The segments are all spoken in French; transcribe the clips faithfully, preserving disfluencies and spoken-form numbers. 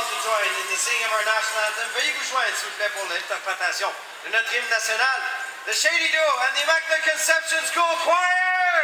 all to join in the singing of our national anthem. Veuillez vous joindre, s'il vous plaît, pour l'interprétation de notre hymne national, the Shea and the Immaculate Conception School Choir!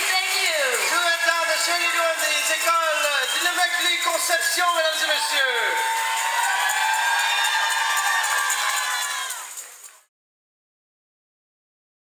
Shea des Écoles Immaculee Conception, mesdames et messieurs.